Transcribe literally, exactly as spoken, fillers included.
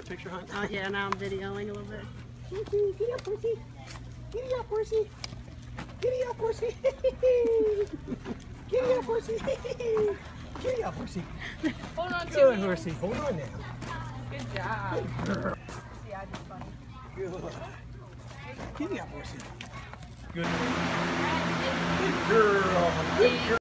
picture, hon? Oh yeah, now I'm videoing a little bit. Giddy up, horsey. Giddy up, horsey. Giddy up, horsey. Giddy up, horsey. Giddy up, horsey. Hold on to Good, me. horsey. Hold on now. Good job. Good girl. Yeah, I did funny. Good. Giddy up, horsey. Good. Good girl. Good girl.